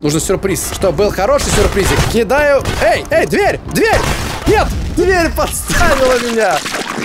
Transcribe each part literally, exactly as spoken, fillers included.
Нужен сюрприз. Что, был хороший сюрпризик? Кидаю. Эй, эй, дверь, дверь! Нет, дверь подставила меня.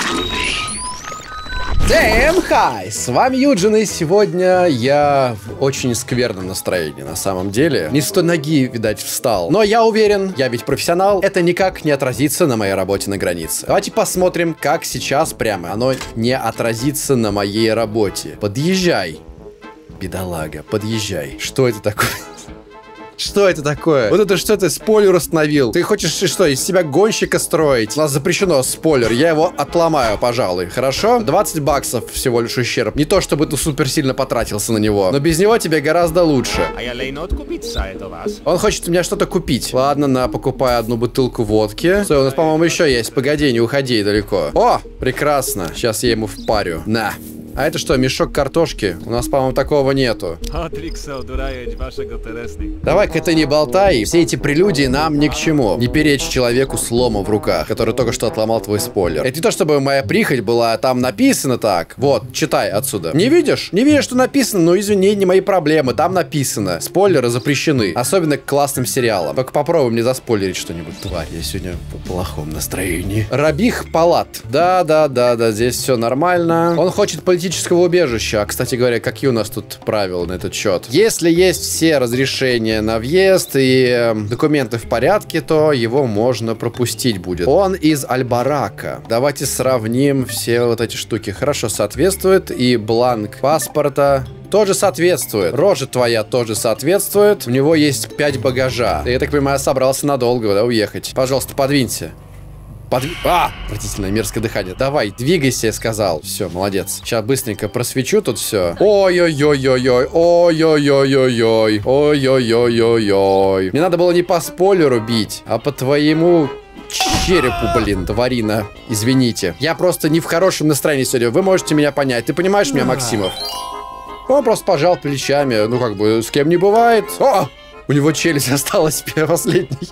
Всем хай! С вами Юджин, и сегодня я в очень скверном настроении, на самом деле. Не с той ноги, видать, встал. Но я уверен, я ведь профессионал, это никак не отразится на моей работе на границе. Давайте посмотрим, как сейчас прямо оно не отразится на моей работе. Подъезжай, бедолага, подъезжай. Что это такое? Что это такое? Вот это что ты спойлер установил? Ты хочешь что, из себя гонщика строить? У нас запрещено спойлер, я его отломаю, пожалуй. Хорошо? двадцать баксов всего лишь ущерб. Не то, чтобы ты супер сильно потратился на него, но без него тебе гораздо лучше. Он хочет у меня что-то купить. Ладно, на, покупай одну бутылку водки. Стой, у нас, по-моему, еще есть. Погоди, не уходи далеко. О, прекрасно. Сейчас я ему впарю. На. А это что, мешок картошки? У нас, по-моему, такого нету. Давай-ка ты не болтай. Все эти прелюдии нам ни к чему. Не перечь человеку с ломом в руках, который только что отломал твой спойлер. Это не то, чтобы моя прихоть была, там написано так. Вот, читай отсюда. Не видишь? Не видишь, что написано? Ну, извини, не мои проблемы. Там написано. Спойлеры запрещены. Особенно к классным сериалам. Только попробуй мне заспойлерить что-нибудь. Тварь, я сегодня в плохом настроении. Рабих Палат. Да-да-да-да, здесь все нормально. Он хочет политического убежища. А, кстати говоря, какие у нас тут правила на этот счет? Если есть все разрешения на въезд и э, документы в порядке, то его можно пропустить будет. Он из Аль-Барака. Давайте сравним все вот эти штуки. Хорошо, соответствует. И бланк паспорта тоже соответствует. Рожа твоя тоже соответствует. У него есть пять багажа. Я так понимаю, собрался надолго, да, уехать. Пожалуйста, подвинься. Под... А! Отвратительное мерзкое дыхание. Давай, двигайся, я сказал. Все, молодец. Сейчас быстренько просвечу тут все. Ой-ой-ой-ой-ой. Ой-ой-ой-ой-ой. Ой-ой-ой-ой-ой. Мне надо было не по спойлеру бить, а по твоему черепу, блин, тварина. Извините. Я просто не в хорошем настроении сегодня. Вы можете меня понять. Ты понимаешь меня, Максимов? Он просто пожал плечами. Ну, как бы, с кем не бывает. О! У него челюсть осталась последней.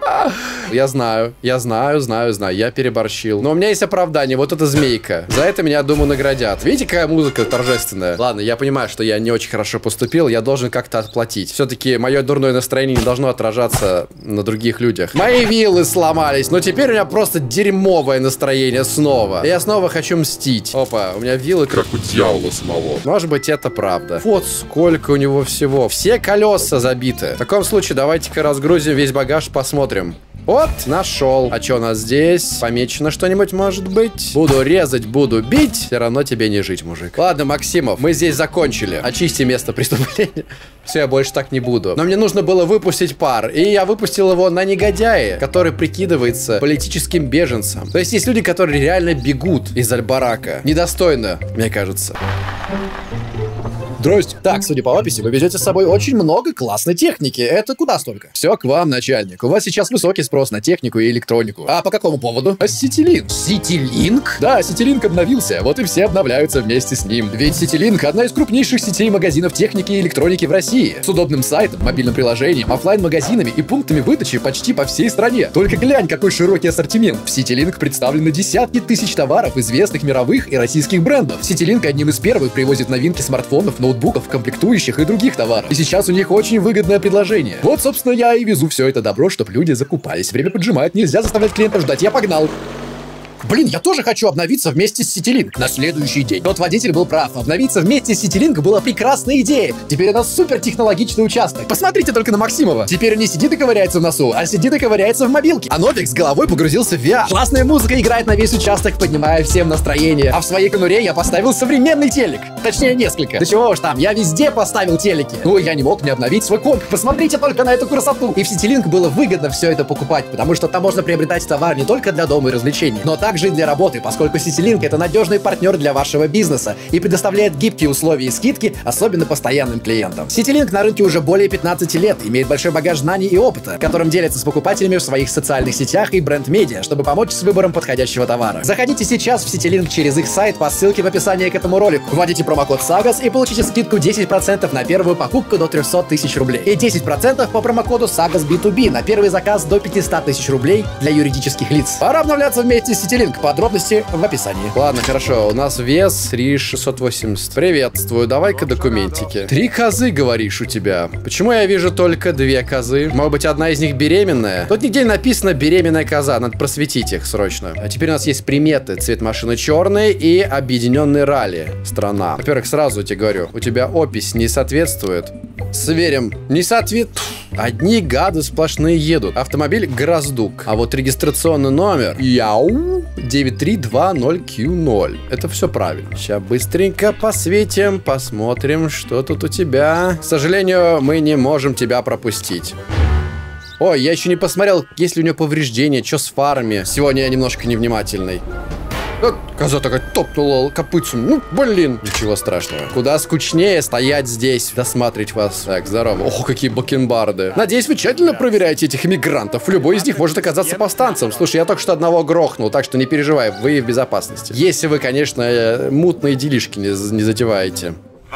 Я знаю, я знаю, знаю, знаю, я переборщил. Но у меня есть оправдание, вот эта змейка. За это меня, думаю, наградят. Видите, какая музыка торжественная? Ладно, я понимаю, что я не очень хорошо поступил, я должен как-то отплатить. Все-таки мое дурное настроение не должно отражаться на других людях. Мои виллы сломались, но теперь у меня просто дерьмовое настроение снова. Я снова хочу мстить. Опа, у меня виллы как у дьявола самого. Может быть, это правда. Вот сколько у него всего. Все колеса забиты. В таком случае давайте-ка разгрузим весь багаж, посмотрим. Вот, нашел. А что у нас здесь? Помечено что-нибудь, может быть? Буду резать, буду бить. Все равно тебе не жить, мужик. Ладно, Максимов, мы здесь закончили. Очисти место преступления. Все, я больше так не буду. Но мне нужно было выпустить пар. И я выпустил его на негодяя, который прикидывается политическим беженцем. То есть есть люди, которые реально бегут из Аль-Барака. Недостойно, мне кажется. Здрасте. Так, судя по описи, вы везете с собой очень много классной техники. Это куда столько? Все к вам, начальник. У вас сейчас высокий спрос на технику и электронику. А по какому поводу? А Ситилинк. Ситилинк? Да, Ситилинк обновился. Вот и все обновляются вместе с ним. Ведь Ситилинк — одна из крупнейших сетей магазинов техники и электроники в России. С удобным сайтом, мобильным приложением, офлайн-магазинами и пунктами выдачи почти по всей стране. Только глянь, какой широкий ассортимент. В Ситилинк представлены десятки тысяч товаров известных мировых и российских брендов. Ситилинк одним из первых привозит новинки смартфонов, ноутбуков, комплектующих и других товаров. И сейчас у них очень выгодное предложение. Вот, собственно, я и везу все это добро, чтобы люди закупались. Время поджимает, нельзя заставлять клиентов ждать. Я погнал. Блин, я тоже хочу обновиться вместе с Ситилинк на следующий день. Тот водитель был прав. Обновиться вместе с Ситилинк была прекрасная идея. Теперь у нас супер технологичный участок. Посмотрите только на Максимова. Теперь он не сидит и ковыряется в носу, а сидит и ковыряется в мобилке. А Новик с головой погрузился в ви ар. Классная музыка играет на весь участок, поднимая всем настроение. А в своей конуре я поставил современный телек. Точнее, несколько. Да чего уж там, я везде поставил телеки. Ну, я не мог не обновить свой комп. Посмотрите только на эту красоту. И в Ситилинк было выгодно все это покупать, потому что там можно приобретать товар не только для дома и развлечений, но также также и для работы, поскольку Ситилинк — это надежный партнер для вашего бизнеса и предоставляет гибкие условия и скидки, особенно постоянным клиентам. Ситилинк на рынке уже более пятнадцати лет, имеет большой багаж знаний и опыта, которым делится с покупателями в своих социальных сетях и бренд-медиа, чтобы помочь с выбором подходящего товара. Заходите сейчас в Ситилинк через их сайт по ссылке в описании к этому ролику. Вводите промокод САГАС и получите скидку десять процентов на первую покупку до трёхсот тысяч рублей и десять процентов по промокоду САГАС би ту би на первый заказ до пятисот тысяч рублей для юридических лиц. Пора обновляться вместе с Ситилинком. Биллинг, подробности в описании. Ладно, хорошо, у нас вес три шестьсот восемьдесят. Приветствую, давай-ка документики. Три козы, говоришь, у тебя. Почему я вижу только две козы? Может быть, одна из них беременная? Тут нигде не написано беременная коза, надо просветить их срочно. А теперь у нас есть приметы. Цвет машины черный и объединенный ралли. Страна. Во-первых, сразу тебе говорю, у тебя опись не соответствует. Сверим. Не соответствует. Одни гады сплошные едут. Автомобиль Гроздук. А вот регистрационный номер Яу девять три два ноль кью ноль. Это все правильно. Сейчас быстренько посветим, посмотрим, что тут у тебя. К сожалению, мы не можем тебя пропустить. Ой, я еще не посмотрел, есть ли у нее повреждения, что с фарами. Сегодня я немножко невнимательный. Вот, коза такая топнула копытцем. Ну, блин. Ничего страшного. Куда скучнее стоять здесь, досматривать вас. Так, здорово. Ох, какие бакенбарды. Надеюсь, вы тщательно проверяете этих иммигрантов. Любой из них может оказаться повстанцем. Слушай, я только что одного грохнул, так что не переживай, вы в безопасности. Если вы, конечно, мутные делишки не, не затеваете.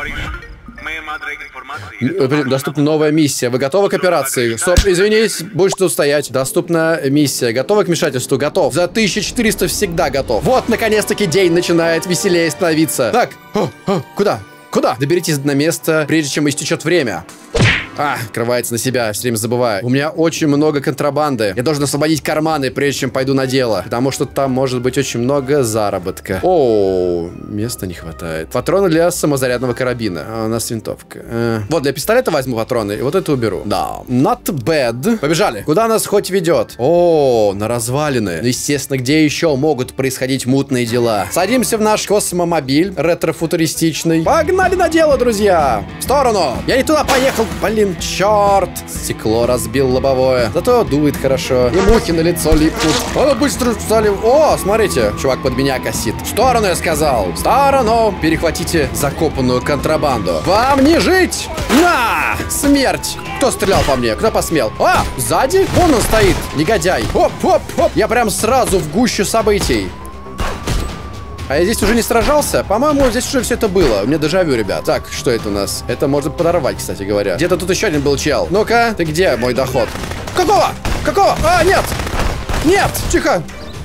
Доступна новая миссия. Вы готовы к операции? Стоп, извинись, будешь тут стоять. Доступна миссия. Готовы к вмешательству? Готов. За тысячу четыреста всегда готов. Вот, наконец-таки день начинает веселее становиться. Так, о, о, куда? Куда? Доберитесь на место, прежде чем истечет время. А, открывается на себя, все время забываю. У меня очень много контрабанды. Я должен освободить карманы, прежде чем пойду на дело. Потому что там может быть очень много заработка. О, места не хватает. Патроны для самозарядного карабина. А у нас винтовка. Э. Вот, для пистолета возьму патроны, и вот это уберу. Да. Not bad. Побежали. Куда нас хоть ведет? О, на развалины. Ну, естественно, где еще могут происходить мутные дела? Садимся в наш космомобиль, ретро-футуристичный. Погнали на дело, друзья! В сторону! Я не туда поехал, блин. Черт! Стекло разбил лобовое. Зато дует хорошо. И мухи на лицо липнут. О, быстро стали. О, смотрите, чувак под меня косит. В сторону, я сказал. В сторону. Перехватите закопанную контрабанду. Вам не жить! На! Смерть! Кто стрелял по мне? Кто посмел? А! Сзади? Вон он стоит. Негодяй. Оп, оп, оп. Я прям сразу в гущу событий. А я здесь уже не сражался? По-моему, здесь уже все это было. У меня дежавю, ребят. Так, что это у нас? Это можно подорвать, кстати говоря. Где-то тут еще один был чел. Ну-ка, ты где, мой доход? Какого? Какого? А, нет! Нет! Тихо!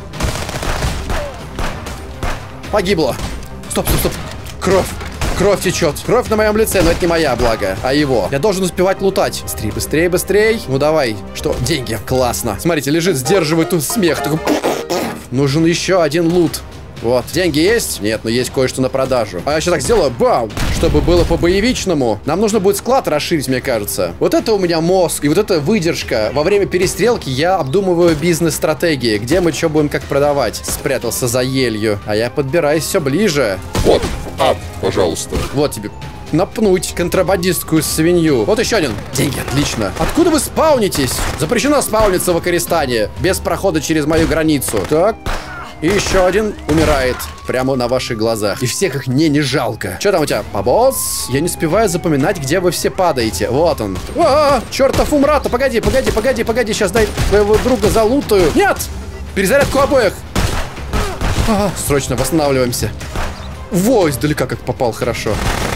Погибло. Стоп, стоп, стоп. Кровь. Кровь течет. Кровь на моем лице, но это не моя, благо, а его. Я должен успевать лутать. Быстрее, быстрее, быстрее. Ну давай. Что? Деньги. Классно. Смотрите, лежит, сдерживает тут смех. Такой... Нужен еще один лут. Вот, деньги есть? Нет, но есть кое-что на продажу. А я еще так сделаю, бам, чтобы было по-боевичному. Нам нужно будет склад расширить, мне кажется. Вот это у меня мозг, и вот эта выдержка. Во время перестрелки я обдумываю бизнес-стратегии, где мы что будем как продавать. Спрятался за елью, а я подбираюсь все ближе. Вот, а, пожалуйста. Вот тебе. Напнуть контрабандистскую свинью. Вот еще один. Деньги, отлично. Откуда вы спаунитесь? Запрещено спауниться в Акаристане без прохода через мою границу. Так. И еще один умирает прямо на ваших глазах. И всех их не, не жалко. Что там у тебя? Побос? Я не успеваю запоминать, где вы все падаете. Вот он. А, чертов Умрата. Погоди, погоди, погоди, погоди. Сейчас дай твоего друга залутаю. Нет! Перезарядку обоих. А, срочно восстанавливаемся. Во, издалека как попал, хорошо.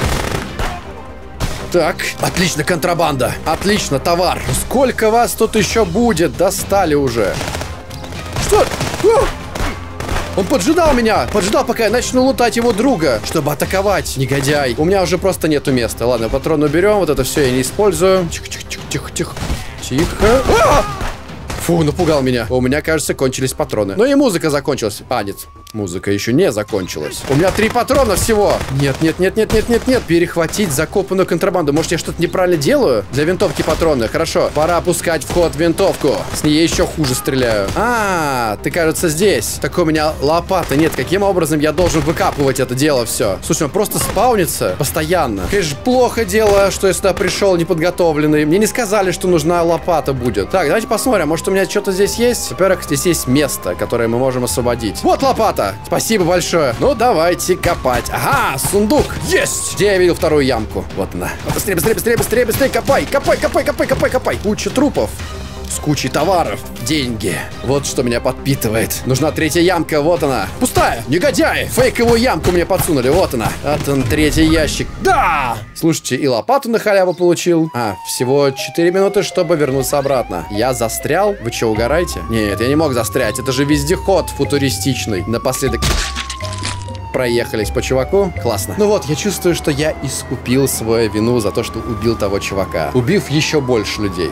Так, отлично, контрабанда. Отлично, товар. Сколько вас тут еще будет? Достали уже. Что? А! Он поджидал меня, поджидал, пока я начну лутать его друга, чтобы атаковать, негодяй. У меня уже просто нету места. Ладно, патрон уберем, вот это все я не использую. Тихо, тихо, тихо, тихо, тихо. Тихо. А! Фу, напугал меня. У меня, кажется, кончились патроны. Ну и музыка закончилась. А, нет. Музыка еще не закончилась. У меня три патрона всего. Нет, нет, нет, нет, нет, нет, нет. Перехватить закопанную контрабанду. Может, я что-то неправильно делаю? Для винтовки патроны. Хорошо. Пора опускать в ход винтовку. С ней еще хуже стреляю. А, ты, кажется, здесь. Так у меня лопата нет. Каким образом я должен выкапывать это дело все? Слушай, он просто спаунится постоянно. Конечно, плохо дело, что я сюда пришел неподготовленный. Мне не сказали, что нужна лопата будет. Так, давайте посмотрим. Может, у меня что-то здесь есть? Во-первых, здесь есть место, которое мы можем освободить. Вот лопата. Спасибо большое. Ну, давайте копать. Ага, сундук. Есть! Где я видел вторую ямку? Вот она. Быстрее, быстрее, быстрее, быстрее, быстрее. Копай, копай, копай, копай, копай, копай. Куча трупов. с кучей товаров. Деньги. Вот что меня подпитывает. Нужна третья ямка, вот она. Пустая. Негодяи. Фейковую ямку мне подсунули, вот она. Вот он, третий ящик. Да! Слушайте, и лопату на халяву получил. А, всего четыре минуты, чтобы вернуться обратно. Я застрял? Вы что, угораете? Нет, я не мог застрять. Это же вездеход футуристичный. Напоследок... проехались по чуваку. Классно. Ну вот, я чувствую, что я искупил свою вину за то, что убил того чувака, убив еще больше людей.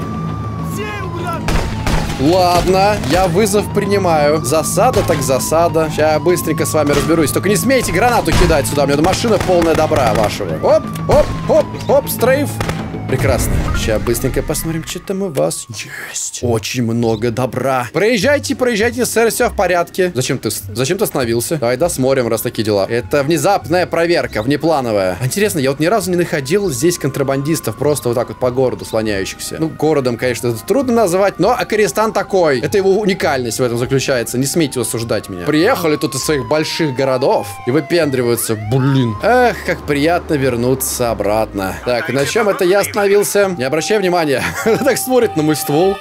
Ладно, я вызов принимаю. Засада так засада. Сейчас я быстренько с вами разберусь. Только не смейте гранату кидать сюда. У меня машина полная добра вашего. Оп, оп, оп, оп, стрейф. Прекрасно. Сейчас быстренько посмотрим, что там у вас есть. Очень много добра. Проезжайте, проезжайте, сэр, все в порядке. Зачем ты, зачем ты остановился? Давай досмотрим, раз такие дела. Это внезапная проверка, внеплановая. Интересно, я вот ни разу не находил здесь контрабандистов, просто вот так вот по городу слоняющихся. Ну, городом, конечно, это трудно назвать, но Акаристан такой. Это его уникальность в этом заключается. Не смейте осуждать меня. Приехали тут из своих больших городов и выпендриваются. Блин. Эх, как приятно вернуться обратно. Так, и на чем это я остановился? Не обращай внимания. Так смотрит на мой ствол.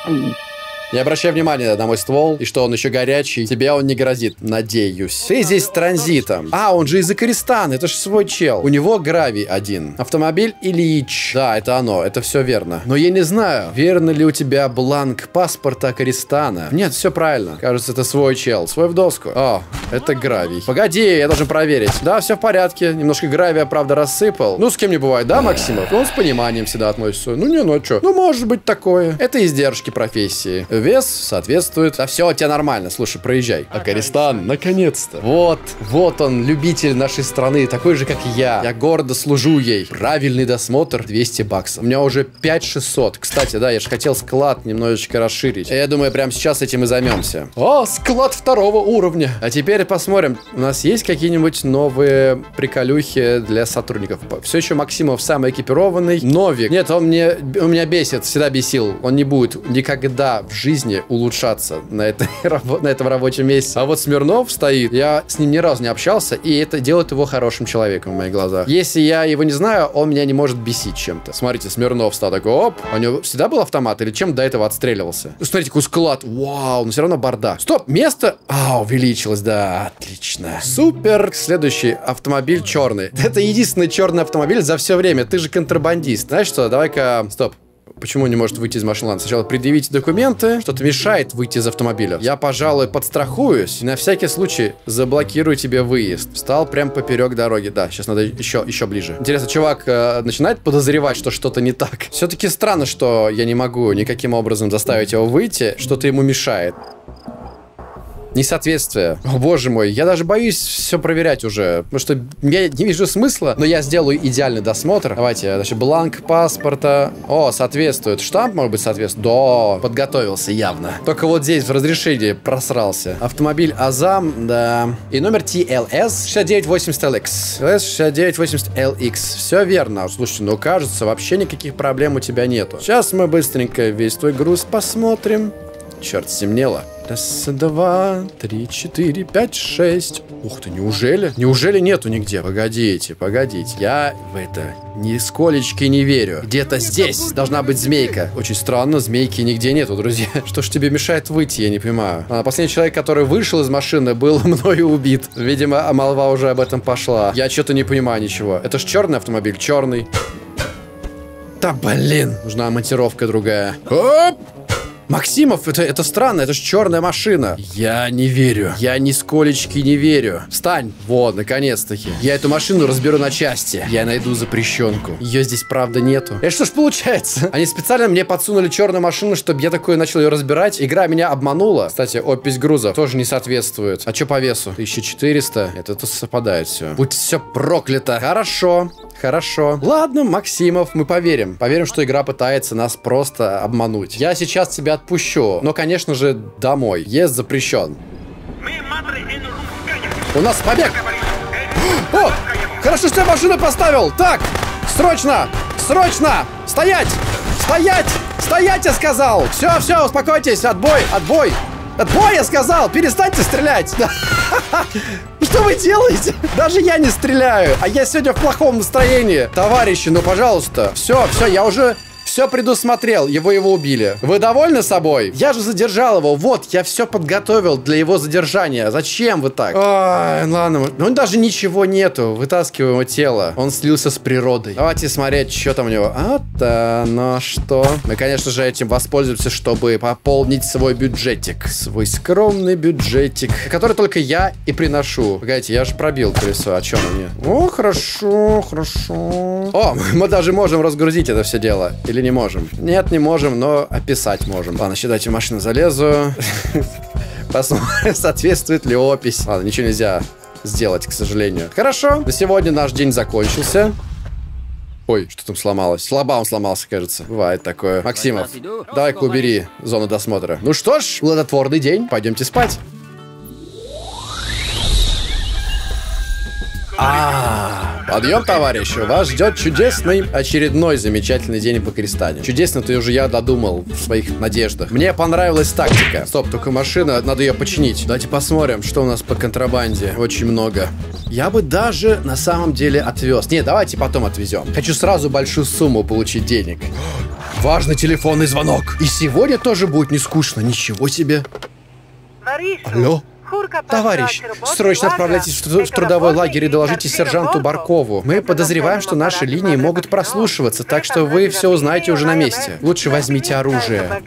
Не обращай внимания на мой ствол, и что он еще горячий. Тебе он не грозит, надеюсь. Ты здесь с транзитом. А, он же из Акаристана, это же свой чел. У него гравий один. Автомобиль Ильич. Да, это оно, это все верно. Но я не знаю, верно ли у тебя бланк паспорта Акаристана. Нет, все правильно. Кажется, это свой чел. Свой в доску. О, это гравий. Погоди, я должен проверить. Да, все в порядке. Немножко гравия, правда, рассыпал. Ну, с кем не бывает, да, Максимов? Он с пониманием всегда относится. Ну, не, ну, а что? Ну, может быть такое. Это издержки профессии. Вес соответствует. Да все, у тебя нормально. Слушай, проезжай. Акаристан, наконец-то. Вот, вот он, любитель нашей страны, такой же, как и я. Я гордо служу ей. Правильный досмотр, двести баксов. У меня уже пять шестьсот. Кстати, да, я же хотел склад немножечко расширить. Я думаю, прямо сейчас этим и займемся. О, склад второго уровня. А теперь посмотрим, у нас есть какие-нибудь новые приколюхи для сотрудников. Все еще Максимов самый экипированный. Новик. Нет, он мне, он меня бесит, всегда бесил. Он не будет никогда в жизни улучшаться на, этой, на этом рабочем месте. А вот Смирнов стоит, я с ним ни разу не общался, и это делает его хорошим человеком в моих глазах. Если я его не знаю, он меня не может бесить чем-то. Смотрите, Смирнов стал такой, оп, у него всегда был автомат или чем до этого отстреливался? Смотрите, какой склад, вау, но все равно бардак. Стоп, место, а, увеличилось, да, отлично. Супер, следующий автомобиль черный. Это единственный черный автомобиль за все время, ты же контрабандист. Знаешь что, давай-ка, стоп. Почему не может выйти из машины? Ладно, сначала предъявите документы. Что-то мешает выйти из автомобиля. Я, пожалуй, подстрахуюсь. И на всякий случай заблокирую тебе выезд. Встал прям поперек дороги. Да, сейчас надо еще, еще ближе. Интересно, чувак э, начинает подозревать, что что-то не так. Все-таки странно, что я не могу никаким образом заставить его выйти. Что-то ему мешает. Несоответствие. О, боже мой, я даже боюсь все проверять уже, потому что я не вижу смысла, но я сделаю идеальный досмотр. Давайте, значит, бланк паспорта. О, соответствует. Штамп, может быть, соответствует? Да, подготовился явно. Только вот здесь в разрешении просрался. Автомобиль Азам, да. И номер Ти Эл Эс шестьдесят девять восемьдесят Эл Икс. шестьдесят девять восемьдесят Эл Икс. Все верно. Слушайте, ну кажется, вообще никаких проблем у тебя нету. Сейчас мы быстренько весь твой груз посмотрим. Черт, стемнело. Раз, два, три, четыре, пять, шесть. Ух ты, неужели? Неужели нету нигде? Погодите, погодите. Я в это нисколечки не верю. Где-то здесь должна быть змейка. Очень странно, змейки нигде нету, друзья. Что ж тебе мешает выйти, я не понимаю. А, последний человек, который вышел из машины, был мною убит. Видимо, молва уже об этом пошла. Я что-то не понимаю ничего. Это ж черный автомобиль, черный. Да блин, нужна монтировка другая. Оп! Максимов, это, это странно, это же черная машина. Я не верю. Я нисколечки не верю. Встань. Вот, наконец-таки. Я эту машину разберу на части. Я найду запрещенку. Ее здесь, правда, нету. Это что ж получается? Они специально мне подсунули черную машину, чтобы я такой начал ее разбирать. Игра меня обманула. Кстати, опись грузов тоже не соответствует. А что по весу? тысяча четыреста. Это тут совпадает все. Будь все проклято. Хорошо. Хорошо. Ладно, Максимов, мы поверим. Поверим, что игра пытается нас просто обмануть. Я сейчас тебя отпущу. Но, конечно же, домой. Въезд запрещен. У нас побег. О! Хорошо, что я машину поставил. Так, срочно, срочно. Стоять, стоять, стоять, я сказал. Все, все, успокойтесь. Отбой, отбой. Отбой, я сказал. Перестаньте стрелять. Что вы делаете? Даже я не стреляю. А я сегодня в плохом настроении. Товарищи, ну, пожалуйста. Все, все, я уже... Все, все предусмотрел, его его убили. Вы довольны собой? Я же задержал его. Вот, я все подготовил для его задержания. Зачем вы так? Ой, ладно. Ну, даже ничего нету. Вытаскиваем его тело. Он слился с природой. Давайте смотреть, что там у него. А, да, ну что? Мы, конечно же, этим воспользуемся, чтобы пополнить свой бюджетик. Свой скромный бюджетик, который только я и приношу. Погодите, я же пробил колесо. А что мне? О, хорошо, хорошо. О, мы даже можем разгрузить это все дело. Или не можем? Нет, не можем, но описать можем. Ладно, считайте, в машину залезу. Посмотрим, соответствует ли опись. Ладно, ничего нельзя сделать, к сожалению. Хорошо, на сегодня наш день закончился. Ой, что там сломалось? Слабаун сломался, кажется. Бывает такое. Максимов, давай-ка убери зону досмотра. Ну что ж, плодотворный день. Пойдемте спать. А, подъем, товарищи, вас ждет чудесный, очередной замечательный день в Акристане. Чудесно, ты уже я додумал в своих надеждах. Мне понравилась тактика. Стоп, только машина, надо ее починить. Давайте посмотрим, что у нас по контрабанде. Очень много. Я бы даже на самом деле отвез. Не, давайте потом отвезем. Хочу сразу большую сумму получить денег. Важный телефонный звонок. И сегодня тоже будет не скучно. Ничего себе. Алло? Товарищ, срочно отправляйтесь в, в трудовой лагерь и доложите сержанту Баркову. Мы подозреваем, что наши линии могут прослушиваться, так что вы все узнаете уже на месте. Лучше возьмите оружие.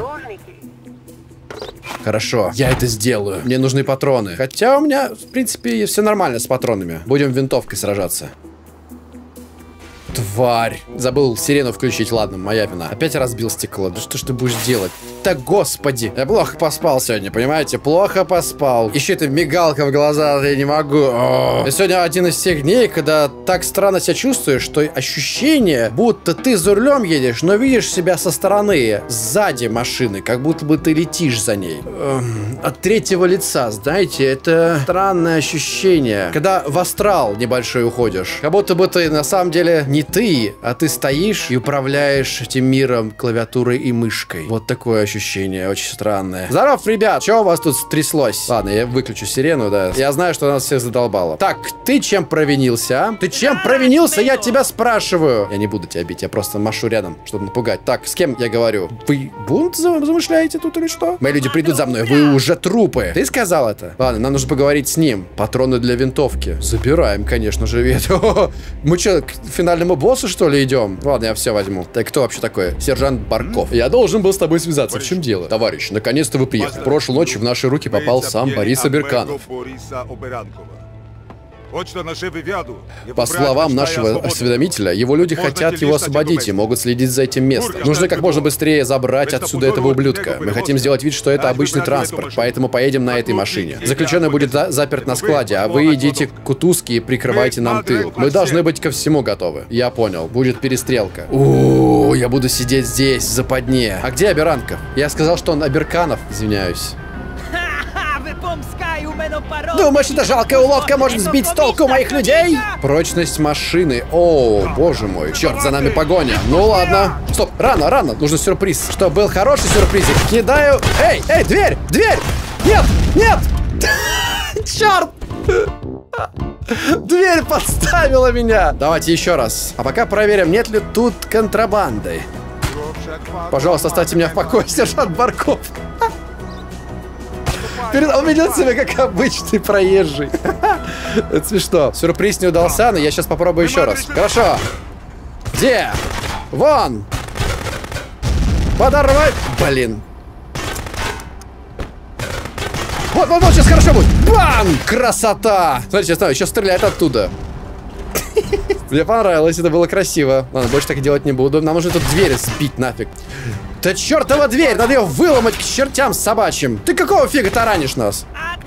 Хорошо, я это сделаю. Мне нужны патроны. Хотя у меня, в принципе, все нормально с патронами. Будем винтовкой сражаться. Тварь. Забыл сирену включить, ладно, моя вина. Опять разбил стекло. Да что ж ты будешь делать? Да господи. Я плохо поспал сегодня, понимаете? Плохо поспал. Еще эта мигалка в глаза, я не могу. О. И сегодня один из тех дней, когда так странно себя чувствуешь, что ощущение, будто ты за рулем едешь, но видишь себя со стороны, сзади машины, как будто бы ты летишь за ней. Эм, от третьего лица, знаете, это странное ощущение. Когда в астрал небольшой уходишь. Как будто бы ты на самом деле не ты, а ты стоишь и управляешь этим миром клавиатурой и мышкой. Вот такое ощущение, очень странное. Здоров, ребят! Что у вас тут стряслось? Ладно, я выключу сирену, да. Я знаю, что нас всех задолбало. Так, ты чем провинился, а? Ты чем провинился, я тебя спрашиваю? Я не буду тебя бить, я просто машу рядом, чтобы напугать. Так, с кем я говорю? Вы бунт замышляете тут или что? Мои люди придут за мной, вы уже трупы. Ты сказал это? Ладно, нам нужно поговорить с ним. Патроны для винтовки. Забираем, конечно же, ведь. Мы что, к финальному боссу, что ли, идем? Ладно, я все возьму. Так, кто вообще такой? Сержант Барков. Я должен был с тобой связаться. В чем дело? Товарищ, наконец-то вы приехали. Прошлой ночью в наши руки попал сам Борис Аберканов. По словам нашего осведомителя, его люди хотят его освободить и могут следить за этим местом. Нужно как можно быстрее забрать отсюда этого ублюдка. Мы хотим сделать вид, что это обычный транспорт, поэтому поедем на этой машине. Заключенный будет за заперт на складе, а вы идите к Кутузке и прикрывайте нам тыл. Мы должны быть ко всему готовы. Я понял, будет перестрелка. О, я буду сидеть здесь, в западне. А где Аберанков? Я сказал, что он Аберканов. Извиняюсь. Думаешь, эта жалкая уловка может сбить с толку моих людей? Прочность машины. О, боже мой. Черт, за нами погоня. Ну ладно. Стоп, рано, рано. Нужен сюрприз. Что, был хороший сюрпризик? Кидаю. Эй, эй, дверь, дверь. Нет, нет. Черт. Дверь подставила меня. Давайте еще раз. А пока проверим, нет ли тут контрабанды. Пожалуйста, оставьте меня в покое, сержант Барков. Он ведет себя как обычный проезжий. Это смешно. Сюрприз не удался, но я сейчас попробую еще раз. Хорошо. Где? Вон. Подорвать. Блин. Вот, вот, вот, сейчас хорошо будет. Бам! Красота! Смотрите, сейчас, сейчас стреляет оттуда. Мне понравилось, это было красиво. Ладно, больше так делать не буду. Нам нужно тут дверь сбить нафиг. Да чертова дверь! Надо ее выломать к чертям собачьим! Ты какого фига таранишь нас?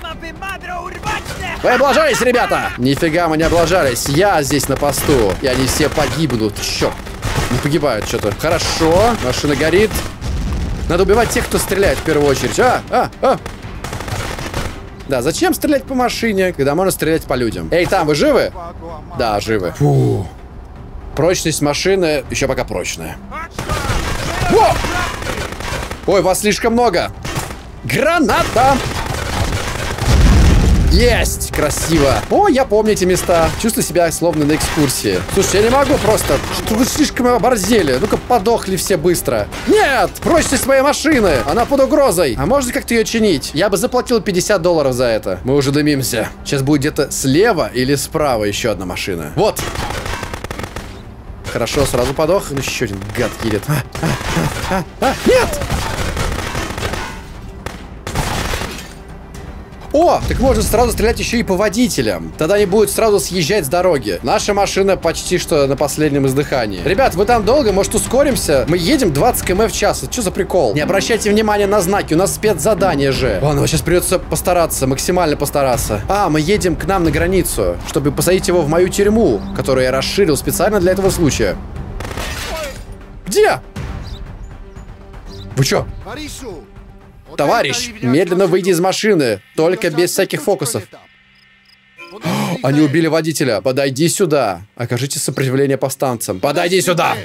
Вы облажались, ребята! Нифига мы не облажались. Я здесь на посту. И они все погибнут. Черт. Не погибают что-то. Хорошо. Машина горит. Надо убивать тех, кто стреляет в первую очередь. А, а, а. Да, зачем стрелять по машине, когда можно стрелять по людям? Эй, там, вы живы? Да, живы. Фу. Прочность машины еще пока прочная. О! Ой, вас слишком много. Граната! Есть! красиво. О, я помню эти места. Чувствую себя словно на экскурсии. Слушай, я не могу просто. Что вы слишком оборзели? Ну-ка, подохли все быстро. Нет! Прочность своей машины! Она под угрозой. А можно как-то ее чинить? Я бы заплатил пятьдесят долларов за это. Мы уже дымимся. Сейчас будет где-то слева или справа еще одна машина. Вот. Хорошо, сразу подох. Ну, еще один гад едет. А, а, а, а, а. Нет! О, так можно сразу стрелять еще и по водителям. Тогда они будут сразу съезжать с дороги. Наша машина почти что на последнем издыхании. Ребят, вы там долго? Может, ускоримся? Мы едем двадцать километров в час. Это что за прикол? Не обращайте внимания на знаки. У нас спецзадание же. Ладно, сейчас придется постараться, максимально постараться. А, мы едем к нам на границу, чтобы посадить его в мою тюрьму, которую я расширил специально для этого случая. Где? Вы чё? Товарищ, медленно выйди из машины, только без всяких фокусов. О, они убили водителя. Подойди сюда. Окажите сопротивление повстанцам. Подойди сюда.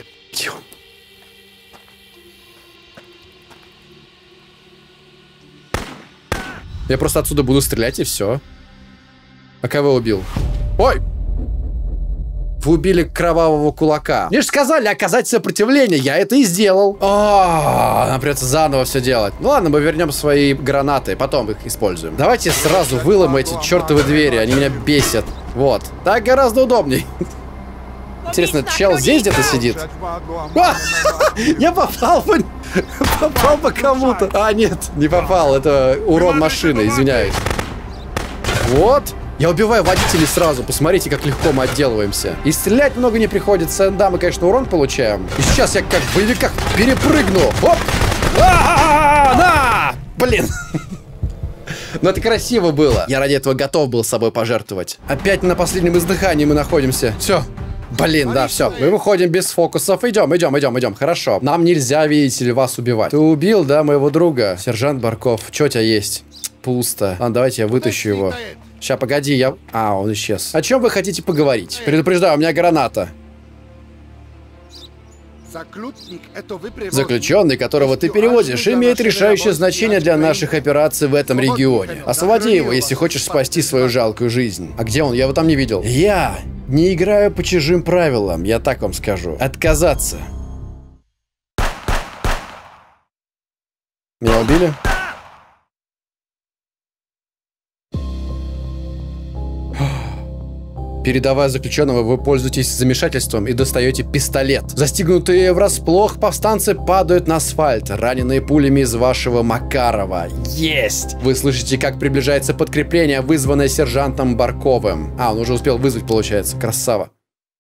Я просто отсюда буду стрелять и все. А кого убил? Ой! Вы убили кровавого кулака. Мне же сказали оказать сопротивление. Я это и сделал. О, нам придется заново все делать. Ну ладно, мы вернем свои гранаты. Потом их используем. Давайте сразу выломаем эти чертовы двери. Они меня бесят. Вот. Так гораздо удобней. Интересно, чел здесь где-то сидит? Я попал по... Попал по кому-то. А, нет, не попал. Это урон машины, извиняюсь. Вот. Я убиваю водителей сразу. Посмотрите, как легко мы отделываемся. И стрелять много не приходится. Да, мы, конечно, урон получаем. И сейчас я как в боевиках перепрыгну. Оп! А-а-а! На! Блин. Но это красиво было. Я ради этого готов был с собой пожертвовать. Опять на последнем издыхании мы находимся. Все. Блин, да, все. Мы выходим без фокусов. Идем, идем, идем, идем. Хорошо. Нам нельзя, видите ли, вас убивать. Ты убил, да, моего друга? Сержант Барков. Что у тебя есть? Пусто. Ладно, давайте я вытащу его. Сейчас, погоди, я... А, он исчез. О чем вы хотите поговорить? Предупреждаю, у меня граната. Заключенный, которого ты перевозишь, имеет решающее значение для наших операций в этом регионе. Освободи его, если хочешь спасти свою жалкую жизнь. А где он? Я его там не видел. Я не играю по чужим правилам, я так вам скажу. Отказаться. Меня убили? Передавая заключенного, вы пользуетесь замешательством и достаете пистолет. Застигнутые врасплох, повстанцы падают на асфальт, раненые пулями из вашего Макарова. Есть! Вы слышите, как приближается подкрепление, вызванное сержантом Барковым. А, он уже успел вызвать, получается. Красава.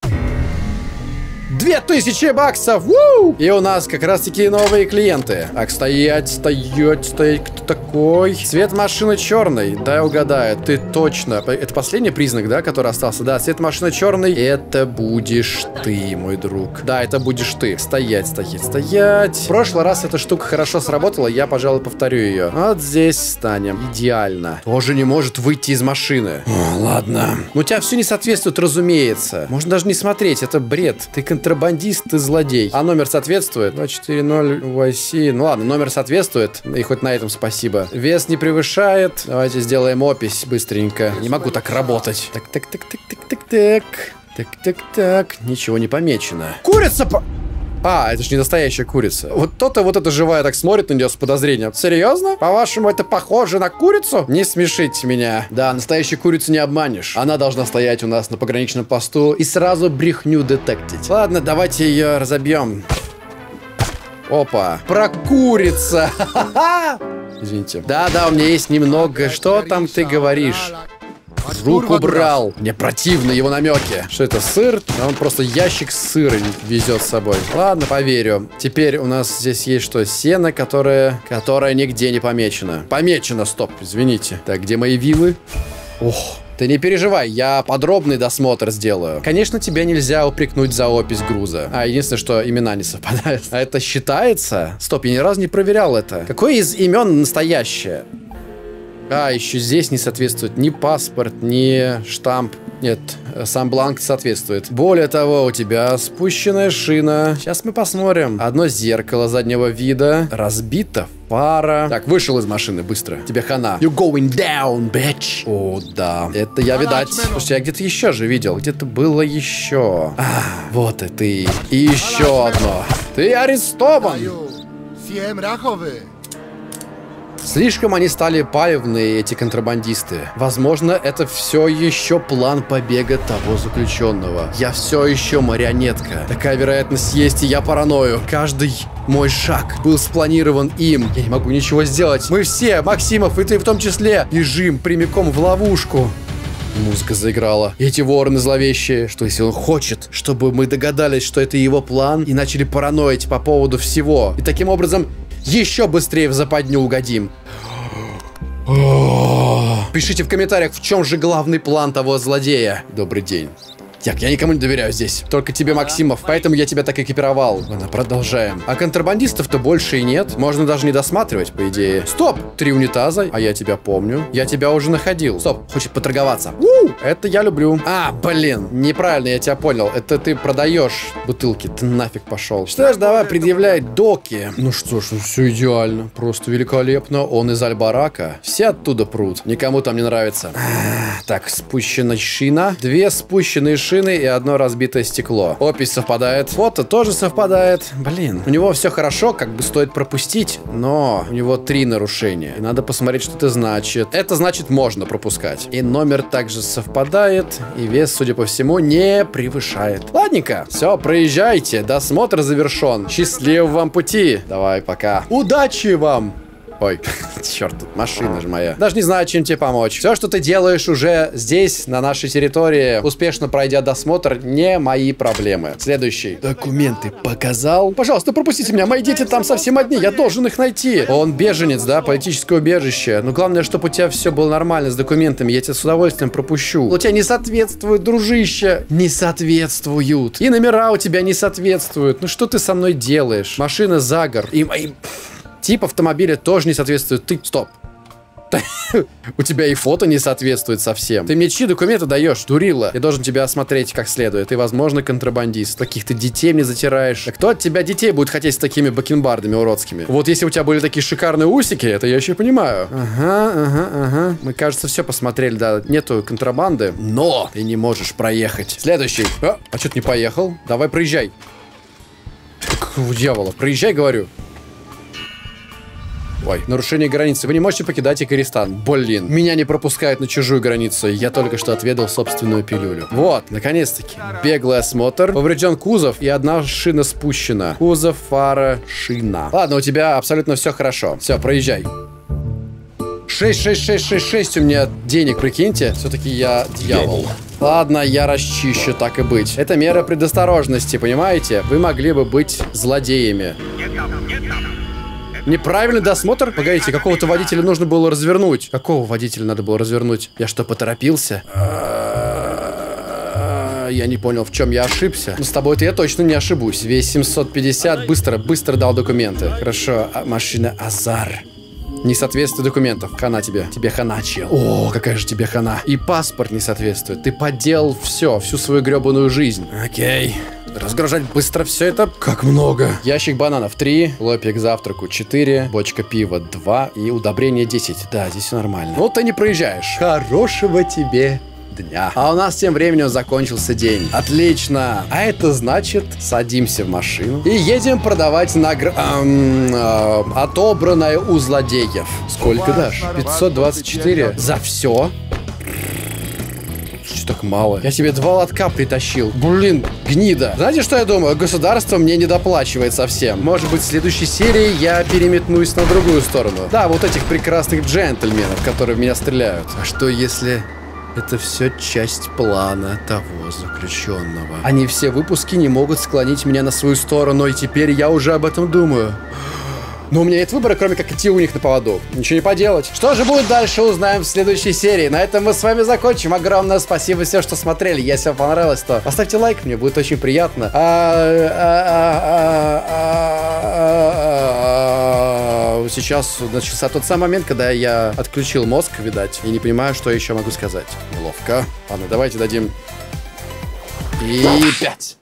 Две тысячи баксов! Вуу! И у нас как раз таки новые клиенты. Так, стоять, стоять, стоять. Кто такой? Цвет машины черный. Дай угадаю, ты точно. Это последний признак, да, который остался? Да, цвет машины черный. Это будешь ты, мой друг. Да, это будешь ты. Стоять, стоять, стоять. В прошлый раз эта штука хорошо сработала, я, пожалуй, повторю ее. Вот здесь встанем. Идеально. Тоже не может выйти из машины. О, ладно. Ну, у тебя все не соответствует, разумеется. Можно даже не смотреть, это бред. Ты контрабандист и злодей. А номер соответствует? два четыре ноль уай си. Ну ладно, номер соответствует. И хоть на этом спасибо. Вес не превышает. Давайте сделаем опись быстренько. Не могу так работать. Так, так, так, так, так, так, так. Так, так, так. Ничего не помечено. Курица по... А, это же не настоящая курица. Вот то-то вот эта живая так смотрит на нее с подозрением. Серьезно? По-вашему, это похоже на курицу? Не смешите меня. Да, настоящую курицу не обманешь. Она должна стоять у нас на пограничном посту и сразу брехню детектить. Ладно, давайте ее разобьем. Опа. Про курица. Извините. Да-да, у меня есть немного. Что там ты говоришь? Руку брал. Мне противны его намеки. Что это, сыр? А он просто ящик с сыром везет с собой. Ладно, поверю. Теперь у нас здесь есть что? Сено, которое... Которое нигде не помечено. Помечено, стоп, извините. Так, где мои вилы? Ох. Ты не переживай, я подробный досмотр сделаю. Конечно, тебя нельзя упрекнуть за опись груза. А, единственное, что имена не совпадают. А это считается? Стоп, я ни разу не проверял это. Какое из имен настоящее? А, еще здесь не соответствует ни паспорт, ни штамп. Нет, сам бланк соответствует. Более того, у тебя спущенная шина. Сейчас мы посмотрим. Одно зеркало заднего вида. Разбито. Фара. Так, вышел из машины быстро. Тебе хана. You going down, bitch. О, да. Это я, видать. Слушай, я где-то еще же видел. Где-то было еще. А, вот и ты. И еще одно. Ты арестован. Слишком они стали палевные, эти контрабандисты. Возможно, это все еще план побега того заключенного. Я все еще марионетка. Такая вероятность есть, и я параною. Каждый мой шаг был спланирован им. Я не могу ничего сделать. Мы все, Максимов, и ты в том числе, бежим прямиком в ловушку. Музыка заиграла. И эти вороны зловещие, что если он хочет, чтобы мы догадались, что это его план, и начали параноить по поводу всего. И таким образом еще быстрее в западню угодим. Пишите в комментариях, в чем же главный план того злодея. Добрый день. Так, я никому не доверяю здесь. Только тебе, Максимов, поэтому я тебя так экипировал. Ладно, продолжаем. А контрабандистов-то больше и нет. Можно даже не досматривать, по идее. Стоп! Три унитаза, а я тебя помню. Я тебя уже находил. Стоп, хочет поторговаться. У, это я люблю. А, блин, неправильно, я тебя понял. Это ты продаешь бутылки. Ты нафиг пошел. Что ж, давай предъявляй доки. Ну что ж, ну все идеально. Просто великолепно. Он из Аль-Барака. Все оттуда прут. Никому там не нравится. А, так, спущенная шина. Две спущенные шины. Шины и одно разбитое стекло. Опись совпадает. Фото тоже совпадает. Блин, у него все хорошо, как бы стоит пропустить, но у него три нарушения. И надо посмотреть, что это значит. Это значит, можно пропускать. И номер также совпадает, и вес, судя по всему, не превышает. Ладненько, все, проезжайте. Досмотр завершен. Счастливого вам пути. Давай, пока. Удачи вам! Ой, черт, тут машина же моя. Даже не знаю, чем тебе помочь. Все, что ты делаешь уже здесь, на нашей территории, успешно пройдя досмотр, не мои проблемы. Следующий. Документы показал? Пожалуйста, пропустите меня, мои дети там совсем одни, я должен их найти. Он беженец, да, политическое убежище. Но главное, чтобы у тебя все было нормально с документами, я тебя с удовольствием пропущу. У тебя не соответствует, дружище. Не соответствуют. И номера у тебя не соответствуют. Ну что ты со мной делаешь? Машина за гор. И мои... Тип автомобиля тоже не соответствует. Ты... Стоп. У тебя и фото не соответствует совсем. Ты мне чьи документы даешь, дурила? Я должен тебя осмотреть как следует. Ты, возможно, контрабандист. Таких ты детей мне затираешь. А кто от тебя детей будет хотеть с такими бакенбардами уродскими? Вот если у тебя были такие шикарные усики, это я еще понимаю. Ага, ага, ага. Мы, кажется, все посмотрели, да. Нету контрабанды. Но ты не можешь проехать. Следующий. А, а что ты не поехал? Давай, проезжай. Какого дьявола? Проезжай, говорю. Ой, нарушение границы. Вы не можете покидать Икаристан. Блин, меня не пропускают на чужую границу. Я только что отведал собственную пилюлю. Вот, наконец-таки. Беглый осмотр. Поврежден кузов и одна шина спущена. Кузов, фара, шина. Ладно, у тебя абсолютно все хорошо. Все, проезжай. шесть, шесть, шесть, шесть, шесть у меня денег, прикиньте. Все-таки я дьявол. Ладно, я расчищу, так и быть. Это мера предосторожности, понимаете? Вы могли бы быть злодеями. Неправильный досмотр? Погодите, какого-то водителя нужно было развернуть. Какого водителя надо было развернуть? Я что, поторопился? Я не понял, в чем я ошибся. Но с тобой-то я точно не ошибусь. Весь семьсот пятьдесят. Быстро, быстро дал документы. Хорошо, а машина Азар. Не соответствует документов. Хана тебе. Тебе хана, чел. О, какая же тебе хана. И паспорт не соответствует. Ты подделал все, всю свою гребаную жизнь. Окей. Разгружать быстро все это. Как много. Ящик бананов три, хлопья к завтраку четыре, бочка пива два и удобрение десять. Да, здесь все нормально. Вот ты не проезжаешь. Хорошего тебе дня. А у нас тем временем закончился день. Отлично. А это значит, садимся в машину и едем продавать нагр... Эм, э, отобранное у злодеев. Сколько дашь? пятьсот двадцать четыре. За все? Что так мало? Я тебе два лотка притащил. Блин, гнида. Знаете, что я думаю? Государство мне не доплачивает совсем. Может быть, в следующей серии я переметнусь на другую сторону. Да, вот этих прекрасных джентльменов, которые в меня стреляют. А что если... Это все часть плана того заключенного. Они все выпуски не могут склонить меня на свою сторону, и теперь я уже об этом думаю. Но у меня нет выбора, кроме как идти у них на поводу. Ничего не поделать. Что же будет дальше, узнаем в следующей серии. На этом мы с вами закончим. Огромное спасибо всем, что смотрели. Если вам понравилось, то поставьте лайк, мне будет очень приятно. что сейчас начался тот самый момент, когда я отключил мозг, видать, и не понимаю, что еще могу сказать. Неловко. Ладно, давайте дадим... И пять.